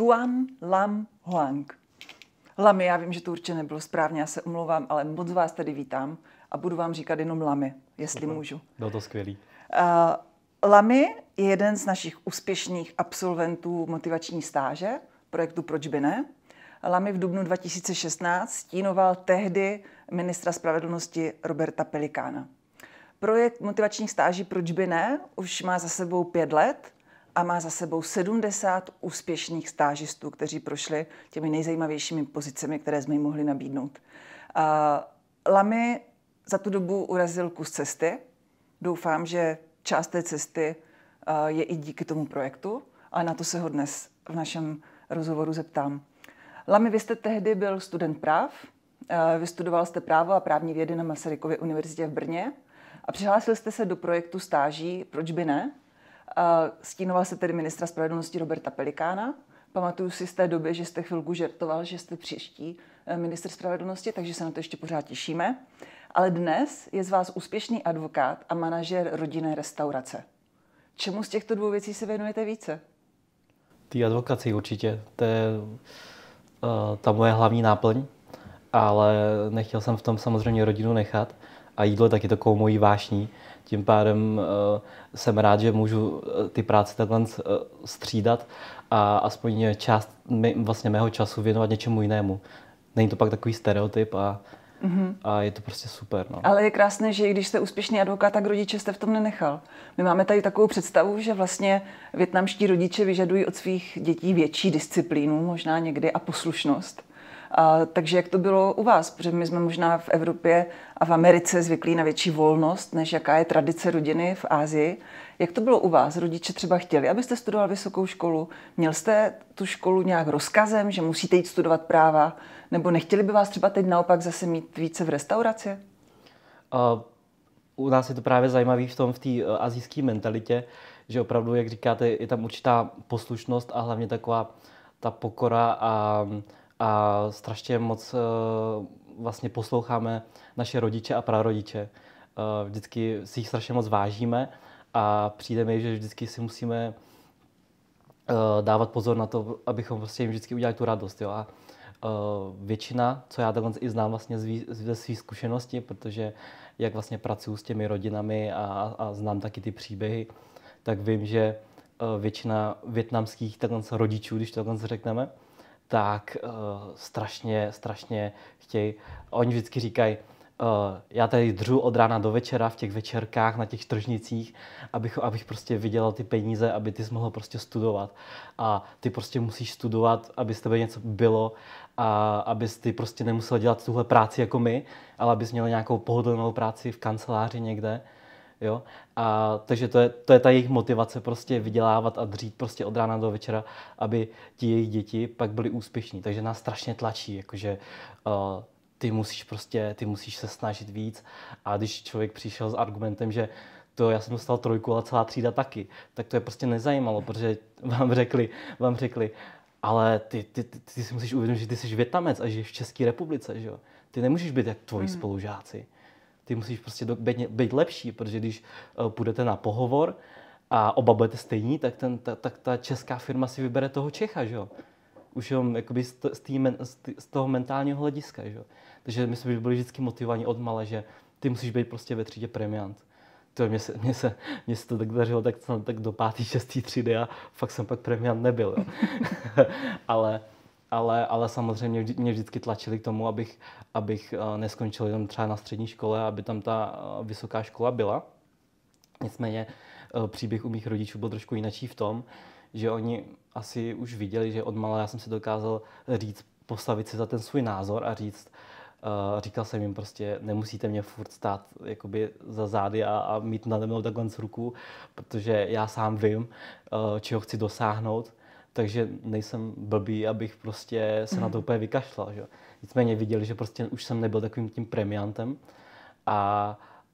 Tuan Lam Hoang. Lamy, já vím, že to určitě nebylo správně, já se omlouvám, ale moc vás tady vítám a budu vám říkat jenom Lamy, jestli můžu. Bylo to skvělý. Lamy je jeden z našich úspěšných absolventů motivační stáže projektu Proč by ne. Lamy v dubnu 2016 stínoval tehdy ministra spravedlnosti Roberta Pelikána. Projekt motivačních stáží Proč by ne už má za sebou 5 let a má za sebou 70 úspěšných stážistů, kteří prošli těmi nejzajímavějšími pozicemi, které jsme jim mohli nabídnout. Lamy za tu dobu urazil kus cesty. Doufám, že část té cesty je i díky tomu projektu, ale na to se ho dnes v našem rozhovoru zeptám. Lamy, vy jste tehdy byl student práv, vystudoval jste právo a právní vědy na Masarykově univerzitě v Brně a přihlásil jste se do projektu stáží Proč by ne. Stínoval se tedy ministra spravedlnosti Roberta Pelikána. Pamatuju si z té doby, že jste chvilku žertoval, že jste příští ministr spravedlnosti, takže se na to ještě pořád těšíme. Ale dnes je z vás úspěšný advokát a manažer rodinné restaurace. Čemu z těchto dvou věcí se věnujete více? Té advokaci určitě, to je ta moje hlavní náplň, ale nechtěl jsem v tom samozřejmě rodinu nechat a jídlo je taky takovou mojí vášní. Tím pádem jsem rád, že můžu ty práce takhle střídat a aspoň část vlastně mého času věnovat něčemu jinému. Není to pak takový stereotyp a je to prostě super. No. Ale je krásné, že i když jste úspěšný advokát, tak rodiče jste v tom nenechal. My máme tady takovou představu, že vlastně vietnamští rodiče vyžadují od svých dětí větší disciplínu, možná někdy, a poslušnost. Takže jak to bylo u vás? Protože my jsme možná v Evropě a v Americe zvyklí na větší volnost, než jaká je tradice rodiny v Asii. Jak to bylo u vás? Rodiče třeba chtěli, abyste studoval vysokou školu? Měl jste tu školu nějak rozkazem, že musíte jít studovat práva? Nebo nechtěli by vás třeba teď naopak zase mít více v restauraci? U nás je to právě zajímavé v té asijské mentalitě, že opravdu, jak říkáte, je tam určitá poslušnost a hlavně taková ta pokora a strašně moc vlastně posloucháme naše rodiče a prarodiče. Vždycky si jich strašně moc vážíme a přijde mi, že vždycky si musíme dávat pozor na to, abychom prostě jim vždycky udělali tu radost. Jo? A většina, co já takhle i znám vlastně ze své zkušenosti, protože jak vlastně pracuji s těmi rodinami a znám taky ty příběhy, tak vím, že většina vietnamských rodičů, když to takhle řekneme, tak strašně chtějí. Oni vždycky říkají, já tady dřu od rána do večera v těch večerkách, na těch tržnicích, abych prostě vydělal ty peníze, aby ty jsi mohl prostě studovat. A ty prostě musíš studovat, aby z tebe něco bylo a abys ty prostě nemusel dělat tuhle práci jako my, ale abys měl nějakou pohodlnou práci v kanceláři někde. Jo? A takže to je ta jejich motivace prostě vydělávat a dřít prostě od rána do večera, aby ti jejich děti pak byli úspěšní. Takže nás strašně tlačí, jakože ty musíš se snažit víc. A když člověk přišel s argumentem, že já jsem dostal 3, ale celá třída taky, tak to je prostě nezajímalo, protože vám řekli, ale ty si musíš uvědomit, že ty jsi Vietnamec a žiješ v České republice, že jo? Ty nemůžeš být jak tvoji spolužáci. Ty musíš prostě být lepší, protože když půjdete na pohovor a oba budete stejní, tak ta česká firma si vybere toho Čecha, že jo? Už jenom jakoby z toho mentálního hlediska, že jo? Takže my jsme byli vždycky motivovaní od mala, že ty musíš být prostě ve třídě premiant. Mně se to tak dařilo tak do 5., 6. třídy a fakt jsem pak premiant nebyl, jo? Ale samozřejmě mě vždycky tlačili k tomu, abych neskončil jenom třeba na střední škole, aby tam ta vysoká škola byla. Nicméně příběh u mých rodičů byl trošku jinačí v tom, že oni asi už viděli, že odmala já jsem si dokázal říct, postavit si za ten svůj názor a říkal jsem jim prostě, nemusíte mě furt stát jakoby za zády a mít nade mnou takhle z ruku, protože já sám vím, čeho chci dosáhnout. Takže nejsem blbý, abych prostě se na to úplně vykašlal. Že? Nicméně viděli, že prostě už jsem nebyl takovým tím premiantem a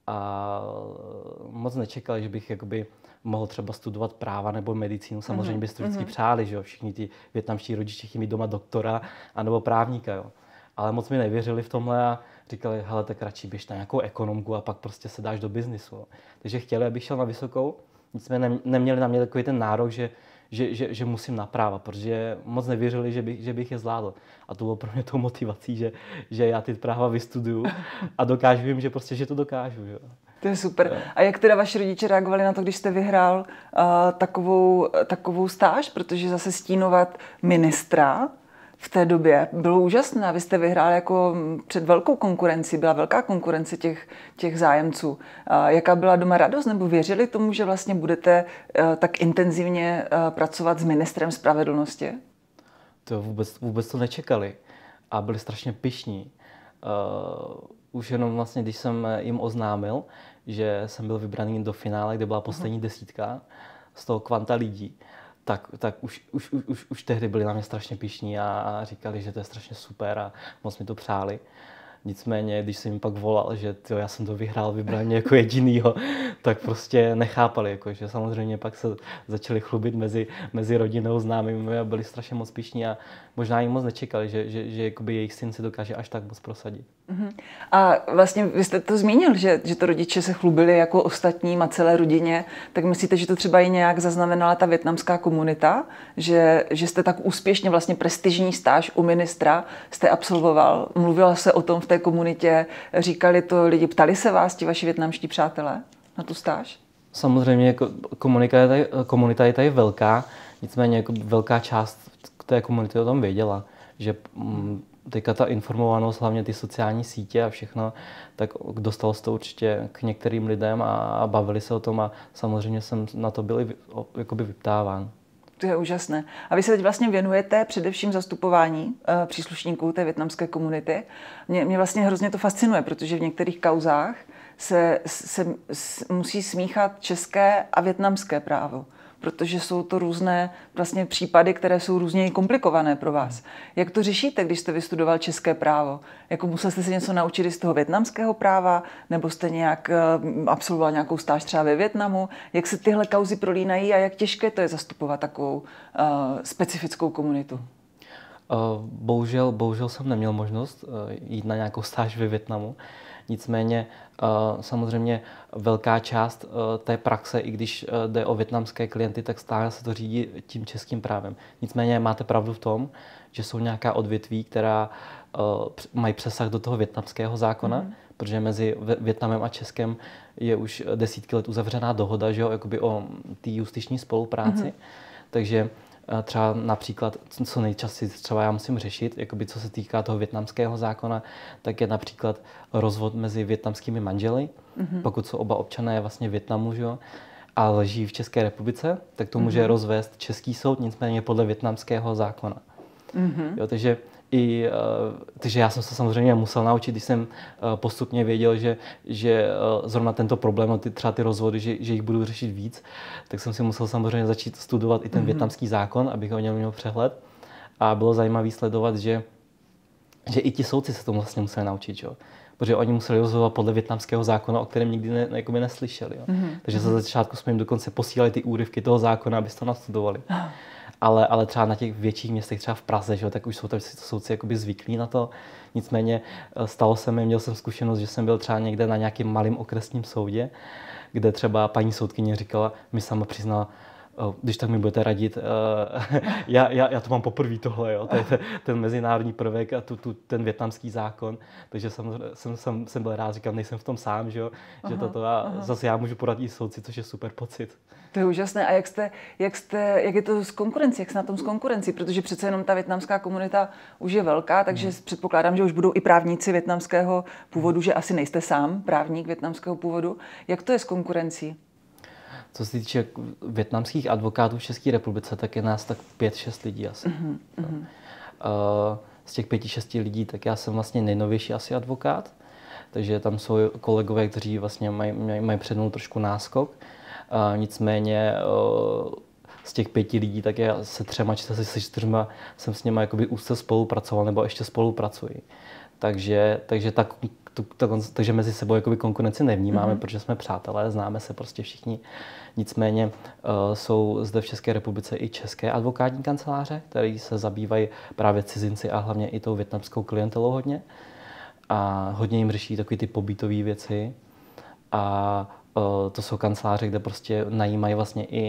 moc nečekali, že bych jakoby mohl třeba studovat práva nebo medicínu. Samozřejmě byste vždycky přáli, že jo? Všichni ty vietnamští rodiče chtějí mít doma doktora anebo právníka. Jo? Ale moc mi nevěřili v tomhle a říkali, hele, tak radši běž na nějakou ekonomku a pak prostě se dáš do biznisu. Jo? Takže chtěli, abych šel na vysokou, nicméně neměli na mě takový ten nárok, že že musím na práva, protože moc nevěřili, že bych je zvládl. A to bylo pro mě tou motivací, že já ty práva vystuduju a dokážu jim, že prostě, že to dokážu. Jo. To je super. A jak teda vaši rodiče reagovali na to, když jste vyhrál takovou stáž? Protože zase stínovat ministra v té době bylo úžasné. Vy jste vyhrál jako před velkou konkurenci, byla velká konkurence těch zájemců. Jaká byla doma radost, nebo věřili tomu, že vlastně budete tak intenzivně pracovat s ministrem spravedlnosti? To vůbec to nečekali a byli strašně pyšní. Už jenom vlastně, když jsem jim oznámil, že jsem byl vybraný do finále, kde byla poslední desítka z toho kvanta lidí, tak už tehdy byli na mě strašně pyšní a říkali, že to je strašně super a moc mi to přáli. Nicméně, když jsem jim pak volal, že já jsem to vyhrál, vybral mě jako jedinýho, tak prostě nechápali, jako, že samozřejmě pak se začali chlubit mezi rodinou, známými a byli strašně moc pyšní a možná jim moc nečekali, že jakoby jejich syn se dokáže až tak moc prosadit. A vlastně vy jste to zmínil, že to rodiče se chlubili jako ostatním a celé rodině, tak myslíte, že to třeba i nějak zaznamenala ta vietnamská komunita, že jste tak úspěšně vlastně prestižní stáž u ministra jste absolvoval? Mluvila se o tom v té komunitě, říkali to lidi, ptali se vás ti vaši vietnamští přátelé na tu stáž? Samozřejmě jako komunita je tady velká, nicméně jako velká část té komunity o tom věděla, že teďka ta informovanost, hlavně ty sociální sítě a všechno, tak dostalo se to určitě k některým lidem a bavili se o tom a samozřejmě jsem na to byl jakoby vyptáván. To je úžasné. A vy se teď vlastně věnujete především zastupování příslušníků té vietnamské komunity. Mě vlastně hrozně to fascinuje, protože v některých kauzách se musí smíchat české a vietnamské právo, protože jsou to různé vlastně případy, které jsou různě komplikované pro vás. Jak to řešíte, když jste vystudoval české právo? Jako musel jste se něco naučit z toho vietnamského práva, nebo jste nějak absolvoval nějakou stáž třeba ve Vietnamu? Jak se tyhle kauzy prolínají a jak těžké to je zastupovat takovou specifickou komunitu? Bohužel jsem neměl možnost jít na nějakou stáž ve Vietnamu. Nicméně samozřejmě velká část té praxe, i když jde o vietnamské klienty, tak stále se to řídí tím českým právem. Nicméně máte pravdu v tom, že jsou nějaká odvětví, která mají přesah do toho vietnamského zákona, protože mezi Vietnamem a Českem je už desítky let uzavřená dohoda, že jo, jakoby o té justiční spolupráci. Takže třeba například, co nejčastěji třeba já musím řešit, jakoby co se týká toho vietnamského zákona, tak je například rozvod mezi vietnamskými manželi, pokud jsou oba občané vlastně Vietnamu, že jo, a leží v České republice, tak to může rozvést český soud, nicméně podle vietnamského zákona. Jo, takže já jsem se samozřejmě musel naučit, když jsem postupně věděl, že zrovna tento problém, třeba ty rozvody, že jich budu řešit víc, tak jsem si musel samozřejmě začít studovat i ten vietnamský zákon, abych o něm měl přehled. A bylo zajímavé sledovat, že i ti soudci se tomu vlastně museli naučit, jo? Protože oni museli rozhodovat podle vietnamského zákona, o kterém nikdy neslyšeli. Jo? Takže za začátku jsme jim dokonce posílali ty úryvky toho zákona, aby to nastudovali. Ale třeba na těch větších městech, třeba v Praze, že, tak už jsou tam soudci jakoby zvyklí na to. Nicméně stalo se mi, měl jsem zkušenost, že jsem byl třeba někde na nějakém malém okresním soudě, kde třeba paní soudkyně říkala, mi sama přiznala, když tak mi budete radit, já to mám poprvé tohle, jo, to je ten mezinárodní prvek a ten vietnamský zákon, takže jsem byl rád, říkám, nejsem v tom sám, že zase já můžu poradit i soudci, což je super pocit. To je úžasné. A jak je to s konkurencí, jak se na tom s konkurencí? Protože přece jenom ta vietnamská komunita už je velká, takže předpokládám, že už budou i právníci vietnamského původu, že asi nejste sám právník vietnamského původu. Jak to je s konkurencí? Co se týče vietnamských advokátů v České republice, tak je nás tak 5-6 lidí asi. Z těch 5-6 lidí, tak já jsem vlastně nejnovější asi advokát, takže tam jsou kolegové, kteří vlastně mají před mnou trošku náskok. Nicméně z těch 5 lidí, tak já se 3 jsem s nimi jakoby úzce spolupracoval, nebo ještě spolupracuji. Takže mezi sebou jakoby konkurenci nevnímáme, protože jsme přátelé, známe se prostě všichni. Nicméně jsou zde v České republice i české advokátní kanceláře, které se zabývají právě cizinci a hlavně i tou vietnamskou klientelou hodně. A hodně jim řeší takové ty pobytové věci. A to jsou kanceláře, kde prostě najímají vlastně i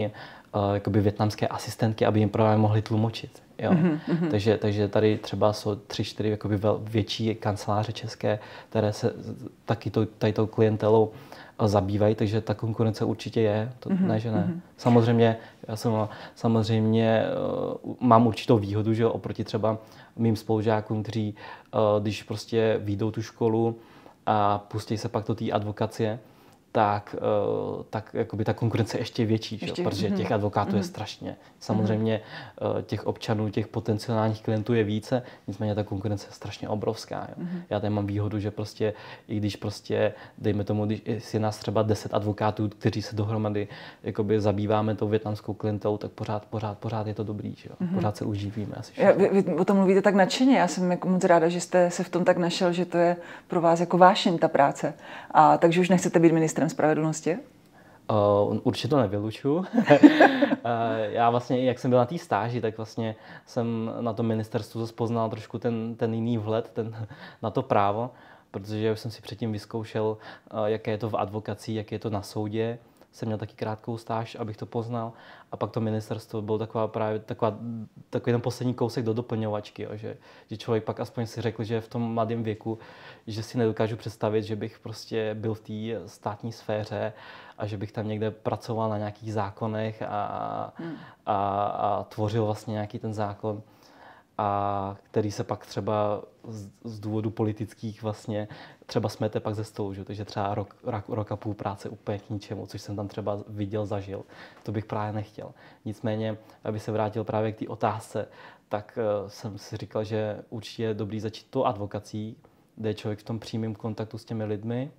jakoby vietnamské asistentky, aby jim právě mohli tlumočit. Jo. Takže tady třeba jsou 3-4 jakoby větší kanceláře české, které se taky tou klientelou zabývají, takže ta konkurence určitě je, to ne, že ne. Samozřejmě, samozřejmě mám určitou výhodu, že oproti třeba mým spolužákům, kteří když prostě vyjdou tu školu a pustí se pak do té advokacie, tak jakoby ta konkurence je ještě větší, protože těch advokátů je strašně. Samozřejmě těch občanů, těch potenciálních klientů je více, nicméně ta konkurence je strašně obrovská. Jo. Já tady mám výhodu, že prostě, i když prostě, dejme tomu, když je nás třeba 10 advokátů, kteří se dohromady jakoby zabýváme tou vietnamskou klientou, tak pořád je to dobrý, že jo. Pořád se uživíme. Vy o tom mluvíte tak nadšeně, já jsem jako moc ráda, že jste se v tom tak našel, že to je pro vás jako vášeň ta práce. A takže už nechcete být ministrem spravedlnosti? Určitě to nevylučuju. Já vlastně, jak jsem byl na té stáži, tak vlastně jsem na tom ministerstvu poznal trošku ten jiný vhled na to právo, protože už jsem si předtím vyzkoušel, jaké je to v advokacii, jaké je to na soudě. Jsem měl taky krátkou stáž, abych to poznal. A pak to ministerstvo bylo takový ten poslední kousek do doplňovačky, jo, že člověk pak aspoň si řekl, že v tom mladém věku, že si nedokážu představit, že bych prostě byl v té státní sféře a že bych tam někde pracoval na nějakých zákonech a tvořil vlastně nějaký ten zákon, a který se pak třeba z důvodu politických vlastně třeba smete pak ze stolu, že? Takže třeba rok a půl práce úplně k ničemu, což jsem tam třeba viděl, zažil. To bych právě nechtěl. Nicméně, aby se vrátil právě k té otázce, tak jsem si říkal, že určitě je dobrý začít tou advokací, kde je člověk v tom přímém kontaktu s těmi lidmi.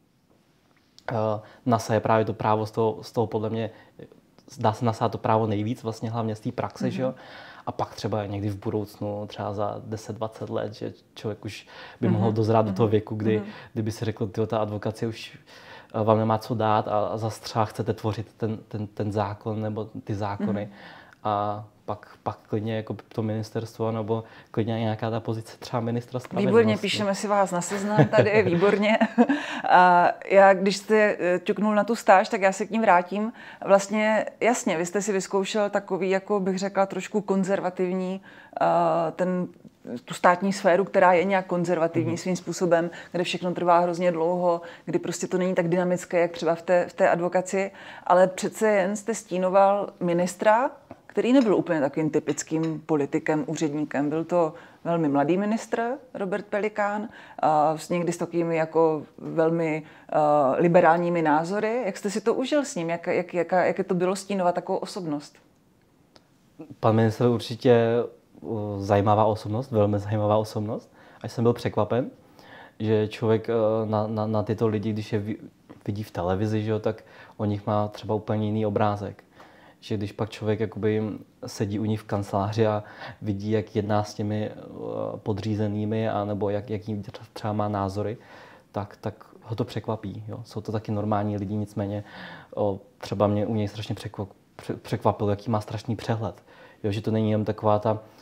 Nasaje právě to právo z toho podle mě, dá se nasát to právo nejvíc, vlastně hlavně z té praxe, že jo? A pak třeba někdy v budoucnu, třeba za 10-20 let, že člověk už by mohl dozrát do toho věku, kdyby si řekl, ta advokacie už vám nemá co dát a zase třeba chcete tvořit ten zákon nebo ty zákony. A pak klidně jako to ministerstvo nebo klidně nějaká ta pozice třeba ministra spravedlnosti. Výborně, píšeme si vás na seznam tady, výborně. A já, když jste ťuknul na tu stáž, tak já se k ním vrátím. Vlastně jasně, vy jste si vyzkoušel takový, jako bych řekla, trošku konzervativní tu státní sféru, která je nějak konzervativní svým způsobem, kde všechno trvá hrozně dlouho, kdy prostě to není tak dynamické, jak třeba v té advokaci, ale přece jen jste stínoval ministra, který nebyl úplně takovým typickým politikem, úředníkem. Byl to velmi mladý ministr, Robert Pelikán, někdy s takovými jako velmi liberálními názory. Jak jste si to užil s ním? Jak to bylo stínovat takovou osobnost? Pan ministr určitě zajímavá osobnost, velmi zajímavá osobnost. Až jsem byl překvapen, že člověk na tyto lidi, když je vidí v televizi, že jo, tak o nich má třeba úplně jiný obrázek. Že když pak člověk jakoby sedí u nich v kanceláři a vidí, jak jedná s těmi podřízenými, anebo jaký třeba má názory, tak ho to překvapí. Jo. Jsou to taky normální lidi, nicméně třeba mě u něj strašně překvapilo, jaký má strašný přehled. Jo, že to není jen taková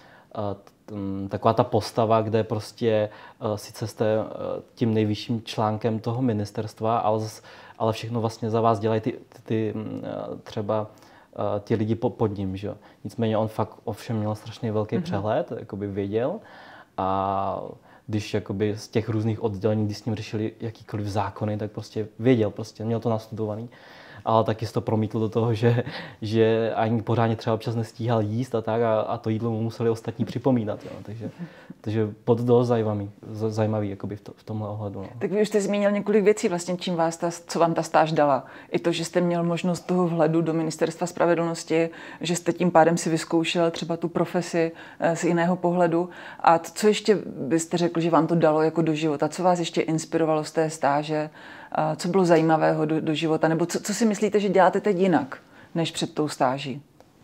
ta postava, kde prostě sice jste tím nejvyšším článkem toho ministerstva, ale všechno vlastně za vás dělají třeba ti lidi pod ním, že? Nicméně on fakt ovšem měl strašně velký přehled, jakoby věděl, a když jakoby z těch různých oddělení, když s ním řešili jakýkoliv zákony, tak prostě věděl, měl to nastudovaný, ale taky se to promítl do toho, že ani pořádně třeba občas nestíhal jíst a tak, a to jídlo mu museli ostatní připomínat. Jo. Takže pod dost zajímavý jakoby v tomhle ohledu. No. Tak vy už jste zmínil několik věcí, vlastně, co vám ta stáž dala. I to, že jste měl možnost toho vhledu do Ministerstva spravedlnosti, že jste tím pádem si vyzkoušel třeba tu profesi z jiného pohledu. A to, co ještě byste řekl, že vám to dalo jako do života? Co vás ještě inspirovalo z té stáže? Co bylo zajímavého do života? Nebo co si myslíte, že děláte teď jinak, než před tou stáží?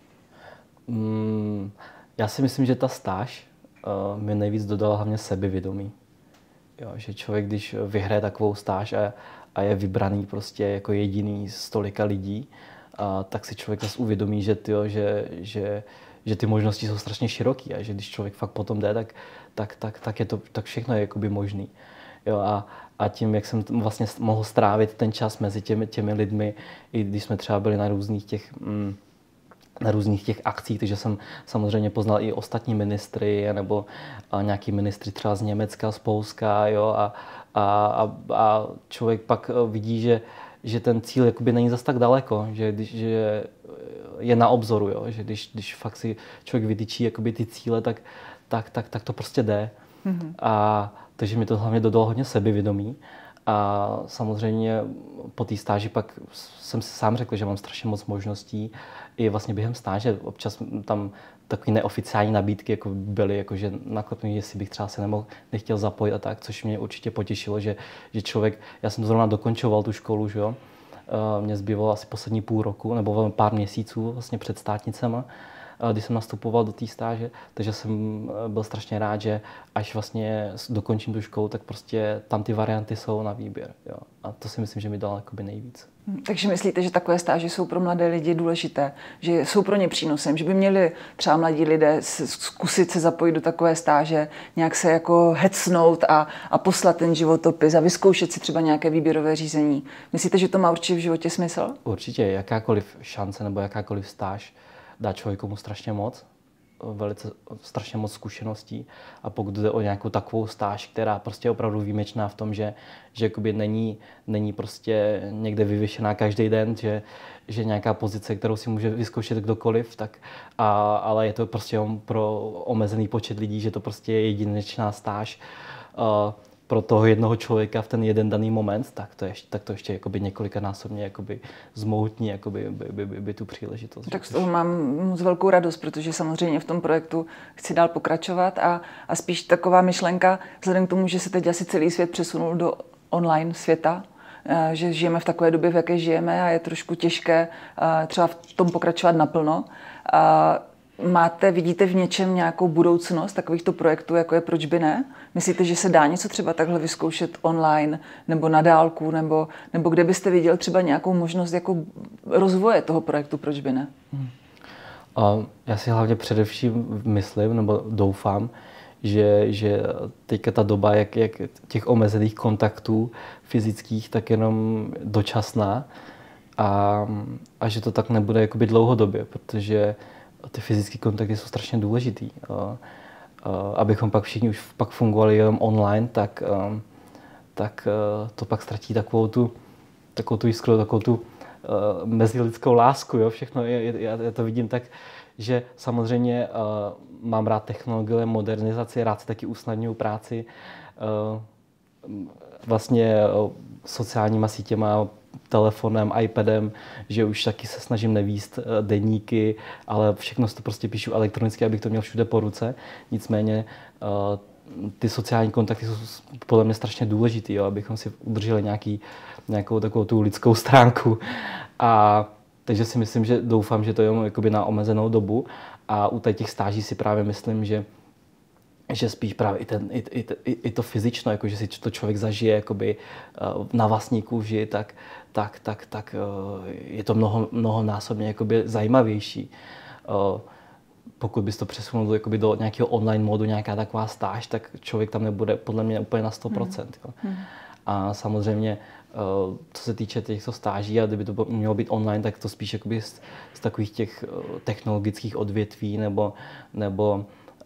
Já si myslím, že ta stáž mi nejvíc dodala hlavně sebevědomí. Jo, že člověk, když vyhraje takovou stáž a je vybraný prostě jako jediný z tolika lidí, tak si člověk zase uvědomí, že ty možnosti jsou strašně široký a že když člověk fakt potom jde, tak všechno je jakoby možný. Jo, a tím, jak jsem vlastně mohl strávit ten čas mezi těmi lidmi, i když jsme třeba byli na různých těch na různých těch akcích, takže jsem samozřejmě poznal i ostatní ministry, nebo nějaký ministry třeba z Německa, z Polska, jo, a člověk pak vidí, že ten cíl jakoby není zas tak daleko, že je na obzoru, jo, že když fakt si člověk vytyčí jakoby ty cíle, tak to prostě jde. Takže mi to hlavně dodalo hodně sebevědomí. A samozřejmě po té stáži pak jsem si sám řekl, že mám strašně moc možností. I vlastně během stáže občas tam takové neoficiální nabídky jako byly, jako že naklepnují, jestli bych třeba se nechtěl zapojit a tak, což mě určitě potěšilo, že člověk, já jsem zrovna dokončoval tu školu, že jo, mě zbývalo asi poslední půl roku nebo pár měsíců vlastně před státnicema, když jsem nastupoval do té stáže, takže jsem byl strašně rád, že až vlastně dokončím tu školu, tak prostě tam ty varianty jsou na výběr. Jo. A to si myslím, že mi dalo jakoby nejvíc. Takže myslíte, že takové stáže jsou pro mladé lidi důležité, že jsou pro ně přínosem, že by měli třeba mladí lidé zkusit se zapojit do takové stáže, nějak se jako hecnout a poslat ten životopis a vyzkoušet si třeba nějaké výběrové řízení. Myslíte, že to má určitě v životě smysl? Určitě, jakákoliv šance nebo jakákoliv stáž dá člověku strašně moc, strašně moc zkušeností, a pokud jde o nějakou takovou stáž, která prostě je opravdu výjimečná v tom, že jakoby není prostě někde vyvěšená každý den, že nějaká pozice, kterou si může vyzkoušet kdokoliv, ale je to prostě pro omezený počet lidí, že to prostě je jedinečná stáž pro toho jednoho člověka v ten jeden daný moment, tak to ještě jakoby několikanásobně jakoby zmoutní jakoby by tu příležitost. Tak z toho mám moc velkou radost, protože samozřejmě v tom projektu chci dál pokračovat a spíš taková myšlenka, vzhledem k tomu, že se teď asi celý svět přesunul do online světa, že žijeme v takové době, v jaké žijeme, a je trošku těžké třeba v tom pokračovat naplno. Vidíte v něčem nějakou budoucnost takovýchto projektů, jako je Proč by ne? Myslíte, že se dá něco třeba takhle vyzkoušet online nebo na dálku, nebo kde byste viděl třeba nějakou možnost jako rozvoje toho projektu Proč by ne? Já si hlavně především myslím, nebo doufám, že teďka ta doba, jak těch omezených kontaktů fyzických, tak jenom dočasná, a že to tak nebude jakoby dlouhodobě, protože ty fyzické kontakty jsou strašně důležitý. Abychom pak všichni už pak fungovali jenom online, tak to pak ztratí takovou tu jiskru, takovou tu mezilidskou lásku. Jo? Všechno já to vidím tak, že samozřejmě mám rád technologie, modernizaci, rád si taky usnadňuju práci. Vlastně sociálníma sítěma, telefonem, iPadem, že už taky se snažím nevíst deníky, ale všechno to prostě píšu elektronicky, abych to měl všude po ruce. Nicméně ty sociální kontakty jsou podle mě strašně důležitý, jo, abychom si udrželi nějakou takovou tu lidskou stránku. Takže si myslím, že doufám, že to je jakoby na omezenou dobu, a u těch stáží si právě myslím, že spíš právě i to fyzično, jako že si to člověk zažije jakoby na vlastní kůži, tak je to mnohonásobně jakoby zajímavější. Pokud bys to přesunul do nějakého online modu, nějaká taková stáž, tak člověk tam nebude podle mě úplně na 100%. Jo. A samozřejmě, co se týče těchto stáží, a kdyby to mělo být online, tak to spíš jakoby z takových těch technologických odvětví nebo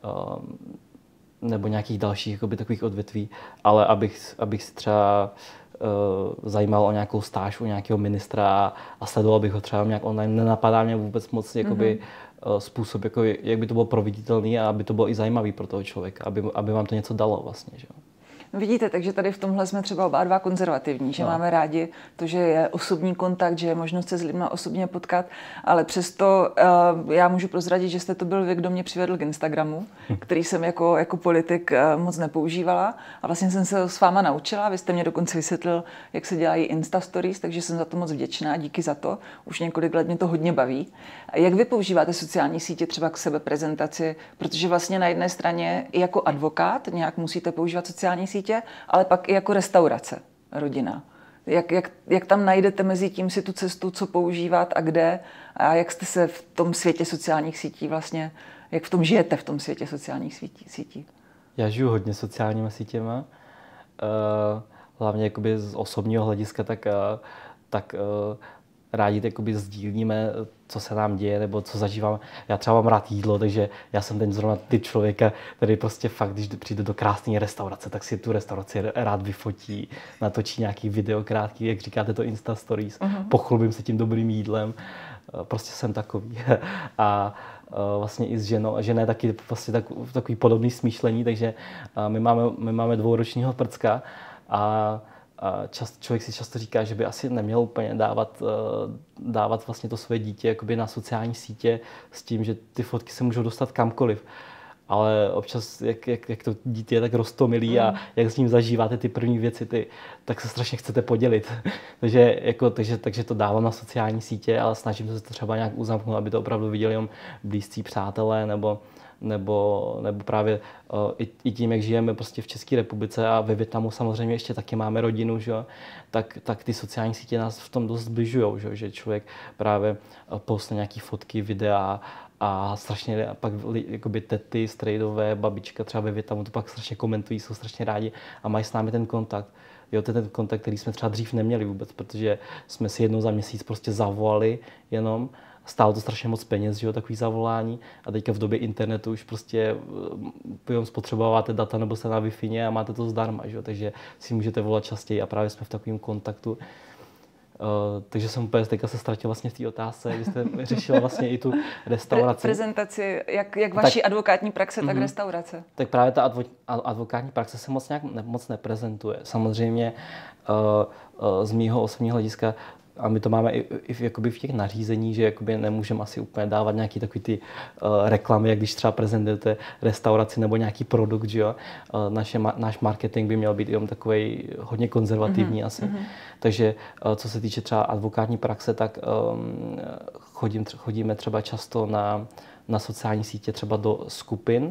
nějakých dalších jakoby, takových odvětví, ale abych si třeba zajímal o nějakou stáž u nějakého ministra a sledoval bych ho třeba nějak online, nenapadá mě vůbec moc jakoby, způsob, jako, jak by to bylo proveditelný a aby to bylo i zajímavý pro toho člověka, aby vám to něco dalo vlastně. Že? Vidíte, takže tady v tomhle jsme třeba oba dva konzervativní, že máme rádi to, že je osobní kontakt, že je možnost se s lidmi osobně potkat, ale přesto já můžu prozradit, že jste to byl vy, kdo mě přivedl k Instagramu, který jsem jako politik moc nepoužívala, a vlastně jsem se s váma naučila. Vy jste mě dokonce vysvětlil, jak se dělají Insta Stories, takže jsem za to moc vděčná, díky za to. Už několik let mě to hodně baví. Jak vy používáte sociální sítě třeba k sebeprezentaci, protože vlastně na jedné straně i jako advokát nějak musíte používat sociální sítě, ale pak i jako restaurace, rodina. Jak tam najdete mezi tím si tu cestu, co používat a kde, a jak jste se v tom světě sociálních sítí vlastně, jak v tom žijete v tom světě sociálních sítí? Já žiju hodně sociálníma sítěma, hlavně jakoby z osobního hlediska, tak rádi jakoby sdílíme, co se nám děje nebo co zažíváme. Já třeba mám rád jídlo, takže já jsem ten zrovna typ člověka, který prostě fakt, když přijde do krásné restaurace, tak si tu restauraci rád vyfotí, natočí nějaký video krátký, jak říkáte to Insta Stories, pochlubím se tím dobrým jídlem. Prostě jsem takový. A vlastně i s ženou. A žena je taky vlastně takový podobný smýšlení, takže my máme 2ročního prcka a člověk si často říká, že by asi neměl úplně dávat vlastně to své dítě jakoby na sociální sítě s tím, že ty fotky se můžou dostat kamkoliv. Ale občas, jak to dítě je tak roztomilý a jak s ním zažíváte ty první věci, tak se strašně chcete podělit. takže to dávám na sociální sítě, ale snažím se to třeba nějak uzamknout, aby to opravdu viděli jenom blízcí přátelé nebo právě i tím, jak žijeme prostě v České republice a ve Vietnamu samozřejmě ještě taky máme rodinu, že? Tak ty sociální sítě nás v tom dost zbližujou, že člověk právě postne nějaké fotky, videa a strašně pak jakoby tety, strejdové, babička třeba ve Vietnamu to pak strašně komentují, jsou strašně rádi a mají s námi ten kontakt. Jo, to je ten kontakt, který jsme třeba dřív neměli vůbec, protože jsme si jednou za měsíc prostě zavolali jenom. Stálo to strašně moc peněz, že jo, takový zavolání. A teďka v době internetu už prostě spotřebováváte data nebo jste na Wi-Fi a máte to zdarma, že jo, takže si můžete volat častěji a právě jsme v takovém kontaktu. Takže jsem úplně teďka se ztratil vlastně v té otázce, kdy jste řešila vlastně i tu restauraci. Prezentaci, jak vaší advokátní praxe, tak restaurace. Tak právě ta advokátní praxe se moc neprezentuje. Samozřejmě z mýho osobního hlediska, a my to máme i jakoby v těch nařízení, že jakoby nemůžeme asi úplně dávat nějaký takový ty reklamy, jak když třeba prezentujete restauraci nebo nějaký produkt, že jo. Náš marketing by měl být jenom takový hodně konzervativní asi. Takže co se týče třeba advokátní praxe, tak chodíme třeba často na sociální sítě, třeba do skupin,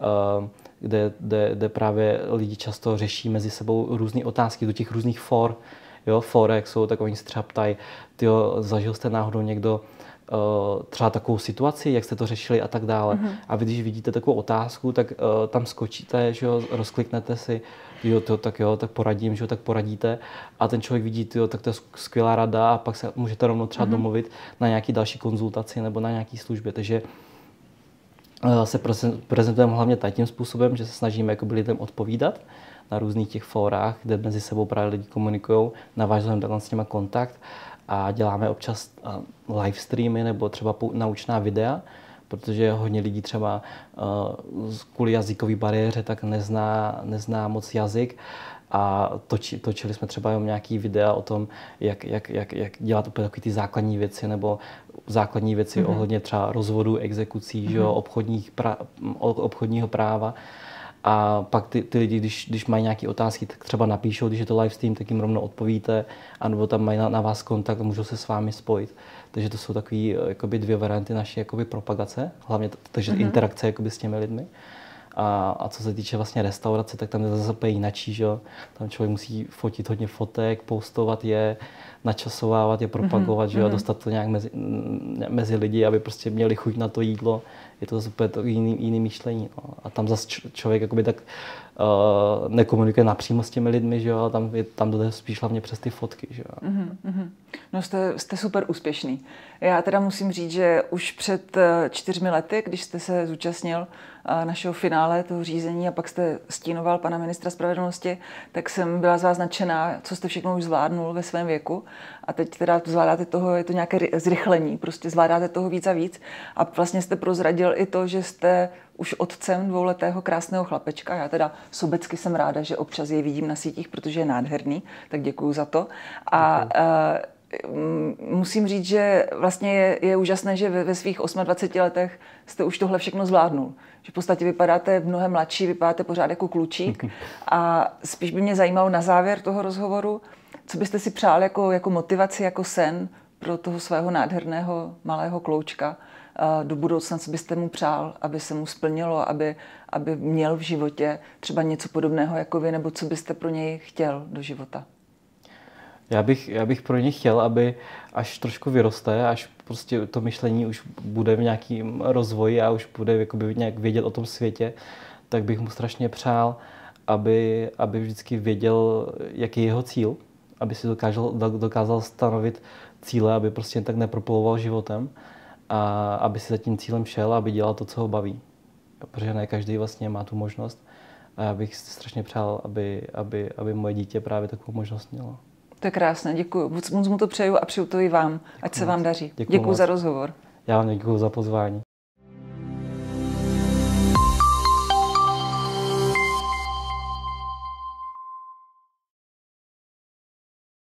kde právě lidi často řeší mezi sebou různé otázky do těch různých for. Jo, forek jsou, tak oni se třeba ptají, zažil jste náhodou někdo třeba takovou situaci, jak jste to řešili a tak dále. A vy, když vidíte takovou otázku, tak tam skočíte, že jo, rozkliknete si, tak poradím, že jo, tak poradíte. A ten člověk vidí, tak to je skvělá rada a pak se můžete rovnou třeba domluvit na nějaký další konzultaci nebo na nějaký službě. Takže se prezentujeme hlavně tím způsobem, že se snažíme jako lidem odpovídat na různých těch fórách, kde mezi sebou právě lidi komunikují, navazujeme s nimi kontakt a děláme občas live streamy nebo třeba naučná videa, protože hodně lidí třeba kvůli jazykové bariéře tak nezná moc jazyk a točili jsme třeba jenom nějaký videa o tom, jak dělat úplně takové ty základní věci nebo základní věci ohledně třeba rozvodu, exekucí, že jo, obchodního práva. A pak ty lidi, když mají nějaké otázky, tak třeba napíšou, když je to live stream, tak jim rovnou odpovíte, anebo tam mají na vás kontakt a můžou se s vámi spojit. Takže to jsou takové jakoby 2 varianty naší jakoby propagace, hlavně takže interakce jakoby s těmi lidmi. A co se týče vlastně restaurace, tak tam je zase úplně jinačí, že jo. Tam člověk musí fotit hodně fotek, postovat je, načasovávat je, propagovat, že jo, a dostat to nějak mezi lidi, aby prostě měli chuť na to jídlo. Je to zase úplně jiný myšlení. No. A tam zase člověk jakoby tak nekomunikuje napřímo s těmi lidmi, že jo, ale tam jde spíš hlavně přes ty fotky, že jo. No jste super úspěšný. Já teda musím říct, že už před 4 lety, když jste se zúčastnil našeho finále toho řízení a pak jste stínoval pana ministra spravedlnosti, tak jsem byla z vás nadšená, co jste všechno už zvládnul ve svém věku. A teď teda zvládáte toho, je to nějaké zrychlení, prostě zvládáte toho víc a víc. A vlastně jste prozradil i to, že jste už otcem 2letého krásného chlapečka. Já teda sobecky jsem ráda, že občas jej vidím na sítích, protože je nádherný, tak děkuju za to. A musím říct, že vlastně je úžasné, že ve svých 28 letech jste už tohle všechno zvládnul. Že v podstatě vypadáte mnohem mladší, vypadáte pořád jako klučík. A spíš by mě zajímalo na závěr toho rozhovoru, co byste si přál jako motivaci, jako sen pro toho svého nádherného malého kloučka do budoucna, co byste mu přál, aby se mu splnilo, aby měl v životě třeba něco podobného jako vy, nebo co byste pro něj chtěl do života? Já bych pro ně chtěl, aby až trošku vyroste, až prostě to myšlení už bude v nějakém rozvoji a už bude jakoby nějak vědět o tom světě, tak bych mu strašně přál, aby vždycky věděl, jaký je jeho cíl, aby si dokázal stanovit cíle, aby prostě tak neproplovoval životem a aby si za tím cílem šel, aby dělal to, co ho baví. Protože ne každý vlastně má tu možnost a já bych strašně přál, aby moje dítě právě takovou možnost mělo. To je krásné, děkuji. Moc mu to přeju a přeju to i vám. Ať se vám daří. Děkuji za rozhovor. Já vám děkuji za pozvání.